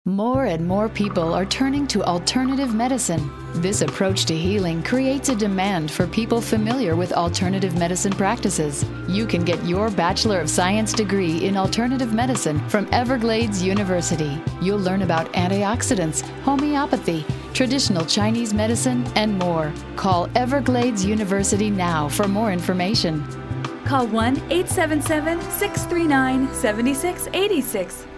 More and more people are turning to alternative medicine. This approach to healing creates a demand for people familiar with alternative medicine practices. You can get your Bachelor of Science degree in alternative medicine from Everglades University. You'll learn about antioxidants, homeopathy, traditional Chinese medicine, and more. Call Everglades University now for more information. Call 1-877-639-7686.